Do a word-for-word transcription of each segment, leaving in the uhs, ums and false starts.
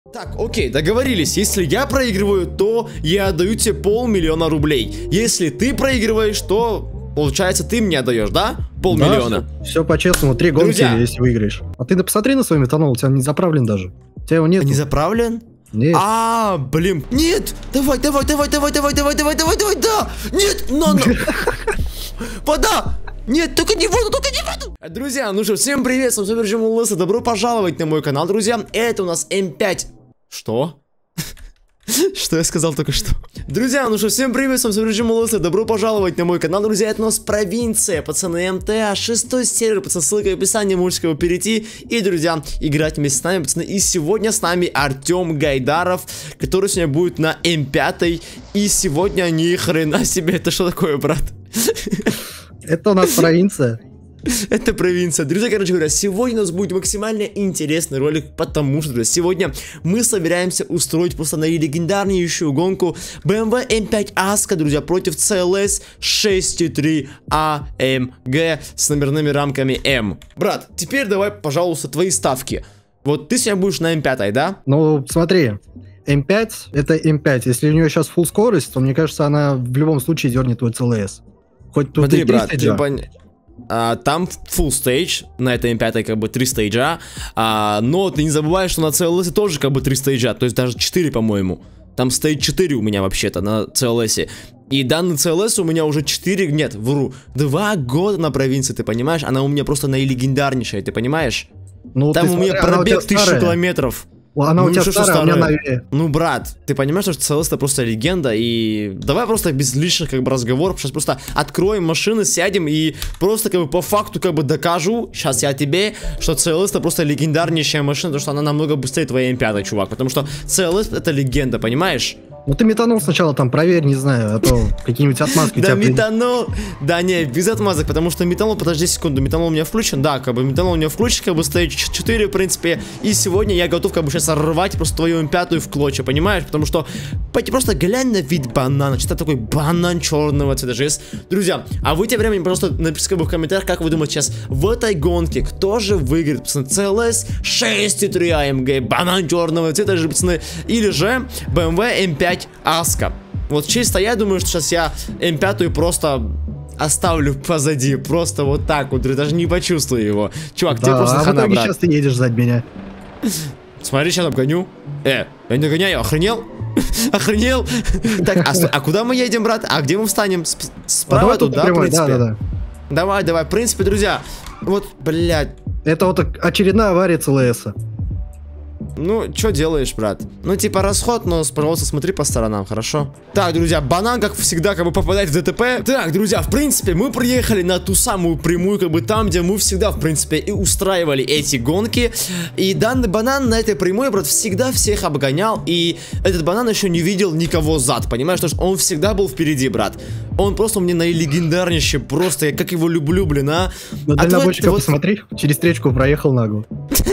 Так, окей, договорились. Если я проигрываю, то я отдаю тебе полмиллиона рублей. Если ты проигрываешь, то, получается, ты мне отдаешь, да? Полмиллиона. Да, все, все по-честному. Три гонки, Друзья. если выиграешь. А ты да посмотри на свой метанол, у тебя не заправлен даже. У тебя его нет. Не заправлен? Нет. А, блин. Нет! Давай, давай, давай, давай, давай, давай, давай, давай, давай, да! Нет! Но, но! Вода! Нет, только не воду, только не воду! Друзья, ну что, всем привет, с вами Режим Лысый. Добро пожаловать на мой канал, друзья. Это у нас эм пять. Что? Что я сказал только что? Друзья, ну что, всем привет, с вами Режим Лысый. Добро пожаловать на мой канал, друзья. Это у нас провинция, пацаны, эм тэ а, шестой сервер, пацаны, ссылка в описании, можете его перейти. И, друзья, играть вместе с нами, пацаны. И сегодня с нами Артем Гайдаров, который сегодня будет на эм пять. И сегодня ни хрена себе, это что такое, брат? Это у нас провинция. Это провинция. Друзья, короче говоря, сегодня у нас будет максимально интересный ролик, потому что, друзья, сегодня мы собираемся устроить просто на легендарнейшую гонку бэ эм вэ эм пять Аска, друзья, против си эл эс шесть три а эм джи с номерными рамками М. Брат, теперь давай, пожалуйста, твои ставки. Вот ты сегодня будешь на эм пять, да? Ну, смотри, эм пять это эм пять. Если у нее сейчас full скорость, то, мне кажется, она в любом случае дернет твой си эл эс. Хоть тут смотри, и брат, ты пон... а, там full stage, на этой эм пять как бы три стейджа, а, но ты не забываешь, что на си эл эс тоже как бы три стейджа, то есть даже четыре, по-моему. Там стейдж четыре у меня вообще-то на си эл эс. И данный си эл эс у меня уже четыре, нет, вру, два года на провинции, ты понимаешь? Она у меня просто наилегендарнейшая, ты понимаешь? Ну, там ты у меня смотри, пробег тысячу километров. Она ну, у тебя что, старая, что а у меня новее. Ну, брат, ты понимаешь, что си эл эс это просто легенда, и давай просто без лишних как бы разговоров, сейчас просто откроем машины, сядем и просто как бы по факту как бы докажу, сейчас я тебе, что си эл эс это просто легендарнейшая машина, потому что она намного быстрее твоей эм пять, чувак, потому что си эл эс это легенда, понимаешь? Ну ты метанол сначала там проверь, не знаю, а то какие-нибудь отмазки у тебя. Да метанол, да не, без отмазок, потому что метанол, подожди секунду, метанол у меня включен, да, как бы метанол у меня включен, как бы стоит четыре, в принципе, и сегодня я готов как бы сейчас рвать просто твою эм пять в клочья, понимаешь, потому что, просто глянь на вид банана, что такой банан черного цвета же есть. Друзья, а вы тем временем, просто напишите как бы в комментариях, как вы думаете сейчас в этой гонке, кто же выиграет, пацаны, си эл эс шесть три а эм джи, банан черного цвета же, пацаны, или же бэ эм вэ эм пять Аска. Вот чисто я думаю, что сейчас я эм пять просто оставлю позади. Просто вот так вот, даже не почувствую его. Чувак, да, тебе просто а хана, брат. Сейчас ты едешь сзади меня. Смотри, сейчас обгоню. Э, я не догоняю, охренел? Охренел? Так, а, а куда мы едем, брат? А где мы встанем? Справа а тут, да, прямой, в принципе? Да, да, да. Давай, давай, в принципе, друзья. Вот, блядь. Это вот очередная авария си эл эс. Ну, что делаешь, брат? Ну, типа, расход, но, пожалуйста, смотри по сторонам, хорошо? Так, друзья, банан, как всегда, как бы попадает в дэ тэ пэ. Так, друзья, в принципе, мы приехали на ту самую прямую, как бы там, где мы всегда, в принципе, и устраивали эти гонки. И данный банан на этой прямой, брат, всегда всех обгонял. И этот банан еще не видел никого зад, понимаешь? Потому что он всегда был впереди, брат. Он просто у меня наилегендарнейший, просто, я как его люблю, блин, а. Ну, а дальнобойщика вот... посмотри, через стречку проехал нагло.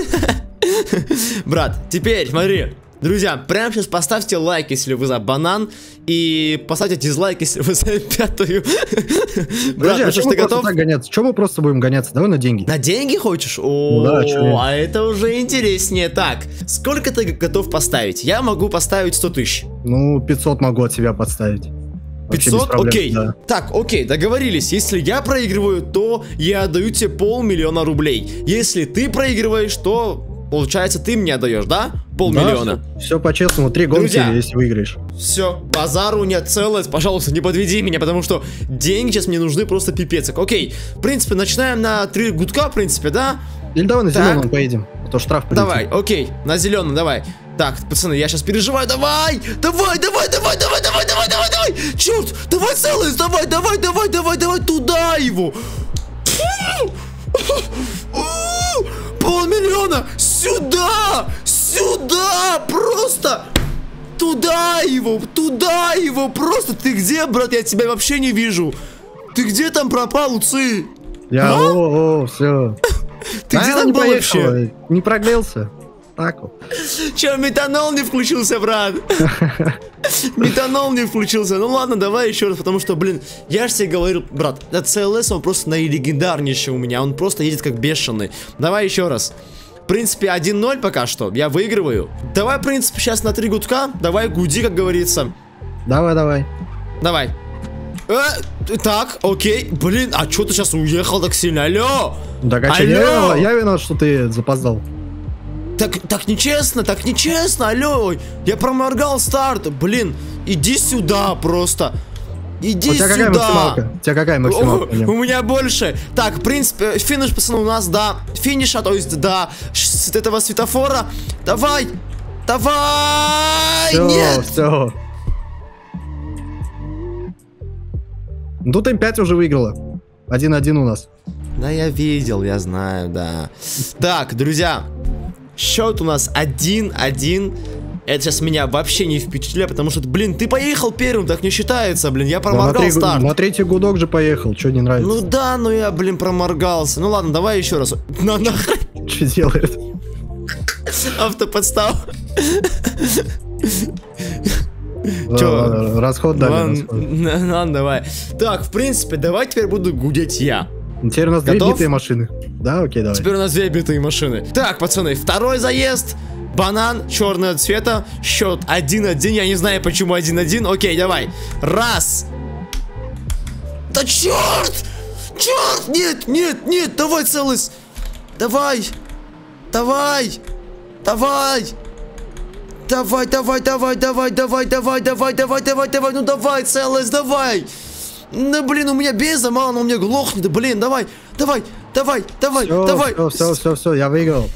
Брат, теперь, смотри, друзья, прямо сейчас поставьте лайк, если вы за банан, и поставьте дизлайк, если вы за пятую. Брат, ну что ж, ты готов? Чем мы просто будем гоняться? Давай на деньги. На деньги хочешь? О, а это уже интереснее. Так, сколько ты готов поставить? Я могу поставить сто тысяч. Ну, пятьсот могу от себя подставить. пятьсот? Окей. Да. Так, окей, договорились. Если я проигрываю, то я отдаю тебе полмиллиона рублей. Если ты проигрываешь, то, получается, ты мне отдаешь, да? Полмиллиона. Да, все, все по-честному. Три гонки, друзья, если выиграешь. Все, базару нет, целое. Пожалуйста, не подведи меня, потому что деньги сейчас мне нужны просто пипец. Окей, в принципе, начинаем на три гудка, в принципе, да? Или давай на зеленом поедем, а то штраф полетит. Давай, окей, на зеленом, давай. Так, пацаны, я сейчас переживаю, давай! Давай, давай, давай, давай, давай, давай, давай, давай! Черт, давай целый, давай, давай, давай, давай, давай, туда его! Полмиллиона! Сюда! Сюда! Просто! Туда его! Туда его! Просто ты где, брат? Я тебя вообще не вижу! Ты где там пропал, Уцы? Я, а? о, о, все. Ты а где там был вообще? Не прогрелся. Так вот. Че, метанол не включился, брат? Метанол не включился. Ну ладно, давай еще раз, потому что, блин, я же тебе говорил, брат, этот си эл эс, он просто наилегендарнейший у меня. Он просто едет как бешеный. Давай еще раз. принципе, один ноль пока что. Я выигрываю. Давай, в принципе, сейчас на три гудка. Давай, гуди, как говорится. Давай, давай. Давай. Э, так, окей. Блин, а что ты сейчас уехал так сильно? Алло! Так, а что, я виноват, я виноват, что ты запоздал. Так, так нечестно, так нечестно, алло. Я проморгал старт. Блин, иди сюда просто. Иди у тебя сюда. Какая максималка? У тебя какая максималка? У, у меня больше. Так, в принципе, финиш, пацаны, у нас до финиша, то есть до с этого светофора. Давай! Давай! Все, Нет! все. Тут эм пять уже выиграла. один-один у нас. Да, я видел, я знаю, да. Так, друзья, счет у нас один-один. Это сейчас меня вообще не впечатляет, потому что, блин, ты поехал первым, так не считается, блин, я проморгал да, на, три, старт. на третий гудок же поехал, что не нравится? Ну да, но я, блин, проморгался. Ну ладно, давай еще раз. На нахрен. Что делает? Автоподстав. Че? Расход дали. Ладно, ладно, давай. Так, в принципе, давай теперь буду гудеть я. Теперь у нас две битые машины. Да, окей, давай. Теперь у нас две битые машины. Так, пацаны, второй заезд. Банан черного цвета. Счет один-один. Я не знаю, почему один-один. Окей, давай. Раз. Да черт! Черт! Нет, нет, нет, давай целость. Давай. Давай. Давай. Давай, давай, давай, давай, давай, давай, давай, давай, давай, давай, ну давай, целость, давай. Ну, блин, у меня беза мало, но у меня глохнет, блин, давай, давай, давай, давай, все, давай. Все, все, все, все, я выиграл.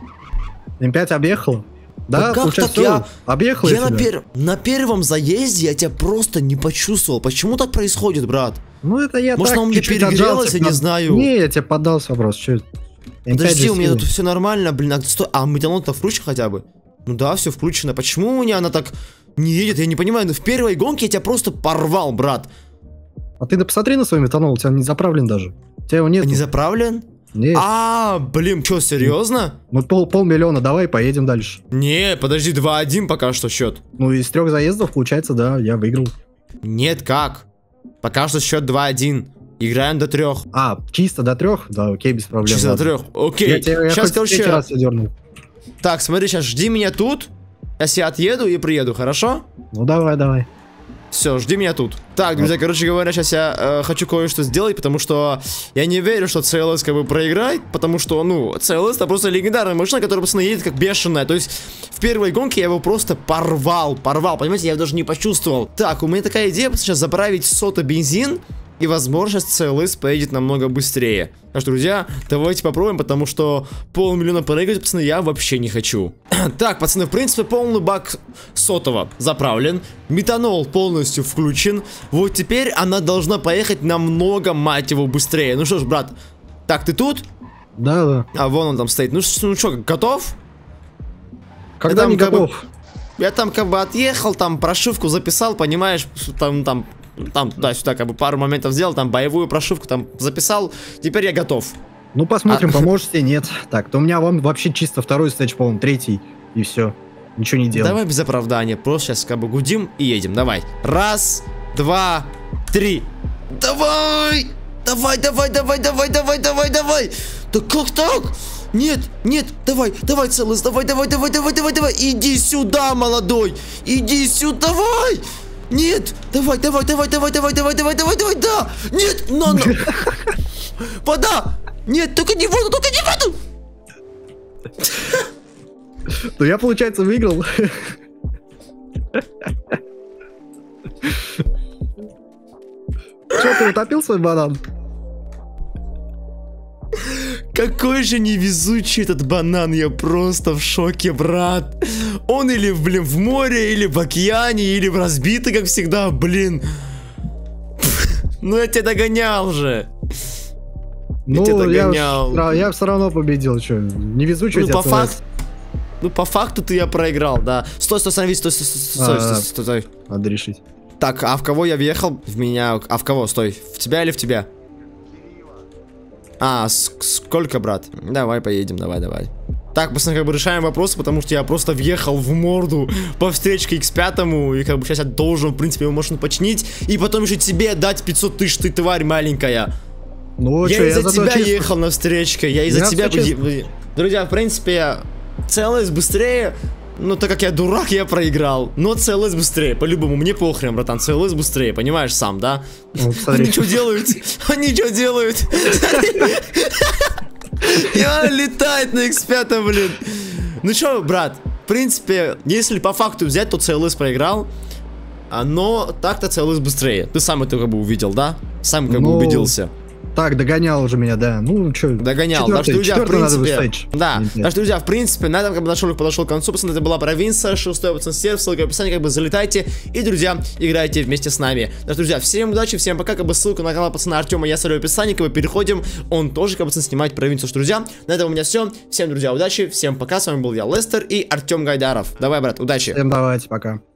эм пять объехала. Да, как так я... Объехала я я на, пер... на первом заезде я тебя просто не почувствовал. Почему так происходит, брат? Ну, это я Может, так она у меня перегрелась, я не знаю. Не, я тебе поддался вопрос, что... Подожди, у меня тут все нормально, блин, а, стой, а метанол-то включен хотя бы? Ну да, все включено. Почему у меня она так не едет? Я не понимаю, но в первой гонке я тебя просто порвал, брат. А ты да посмотри на свой метанол, у тебя не заправлен даже. У тебя его нет. А не заправлен? Нет. А, блин, что, серьезно? Ну пол, полмиллиона, давай поедем дальше. Не, подожди, два-один пока что счет. Ну из трех заездов получается, да, я выиграл. Нет, как? Пока что счет два-один. Играем до трех. А, чисто до трех? Да, окей, без проблем. Чисто ладно. до трех, окей. Я, тебя, я сейчас, короче... раз я дернул. Так, смотри, сейчас жди меня тут. Я себе отъеду и приеду, хорошо? Ну давай, давай. Все, жди меня тут. Так, друзья, вот. Короче говоря, сейчас я э, хочу кое-что сделать, потому что я не верю, что си эл эс как бы проиграет, потому что, ну, си эл эс это просто легендарная машина, которая, пацаны, едет как бешеная. То есть, в первой гонке я его просто порвал, порвал, понимаете, я его даже не почувствовал. Так, у меня такая идея, сейчас заправить сота бензин, и, возможно, си эл эс поедет намного быстрее. Так что, друзья, давайте попробуем, потому что полмиллиона проиграть, пацаны, я вообще не хочу. Так, пацаны, в принципе, полный бак сотого заправлен. Метанол полностью включен. Вот теперь она должна поехать намного, мать его, быстрее. Ну что ж, брат, так, ты тут? Да, да. А, вон он там стоит. Ну что, ну что, готов? Когда не готов? Бы, я там как бы отъехал, там прошивку записал, понимаешь, там, там... Там туда-сюда как бы пару моментов сделал, там боевую прошивку там записал, теперь я готов. Ну посмотрим, а... поможешь тебе, нет. Так, то у меня вам вообще чисто второй стейдж, по-моему, третий, и все. Ничего не делаем. Давай без оправдания, просто сейчас как бы гудим и едем, давай. Раз, два, три. Давай! Давай, давай, давай, давай, давай, давай, давай! Да как так? Нет, нет, давай, давай, целый, давай, давай, давай, давай, давай, давай, иди сюда, молодой, иди сюда, давай! Нет! Давай, давай, давай, давай, давай, давай, давай, давай, давай, да! Нет! Но, но! Вода! Нет, только не воду, только не воду! Ну я, получается, выиграл. Че, ты утопил свой банан? Какой же невезучий этот банан, я просто в шоке, брат. Он или, блин, в море, или в океане, или в разбитый, как всегда, блин. Ну я тебя догонял же. Ну, я, догонял. я, я все равно победил, что, невезучий. Ну, по факту, ну, по факту ты я проиграл, да. Стой, стой, стой, стой, стой, стой, а, стой, стой, стой. Надо решить. Так, а в кого я въехал? В меня, а в кого, стой, в тебя или в тебя? А, сколько, брат? Давай поедем, давай, давай. Так, пацаны, как бы решаем вопросы, потому что я просто въехал в морду по встречке икс пять, и как бы сейчас я должен, в принципе, его машину починить, и потом еще тебе дать пятьсот тысяч, ты тварь маленькая. Ну, я что, из-за я тебя чисто... ехал на встречке, я из-за тебя... Друзья, в принципе, си эл эс быстрее. Ну, так как я дурак, я проиграл. Но си эл эс быстрее, по-любому. Мне похрен, братан, си эл эс быстрее, понимаешь сам, да? Ну, Они что делают? Они что делают? Я летает на икс пять, блин. Ну что, брат, в принципе, если по факту взять, то си эл эс проиграл. Но так-то си эл эс быстрее. Ты сам это как бы увидел, да? Сам как бы убедился. Так, догонял уже меня, да. Ну, что, догонял. Так что, друзья, в принципе, да. Так что, друзья, в принципе, на этом как бы наш ролик подошел к концу. Пацаны, это была провинция, шестой пацан сервис, ссылка в описании, как бы залетайте. И, друзья, играйте вместе с нами. Так что, друзья, всем удачи, всем пока, как бы ссылка на канал пацана Артема я оставлю в описании, как бы переходим. Он тоже, как бы, пацан, снимает провинцию. Что, друзья, на этом у меня все. Всем, друзья, удачи, всем пока. С вами был я, Лестер и Артем Гайдаров. Давай, брат, удачи. Всем давайте, пока.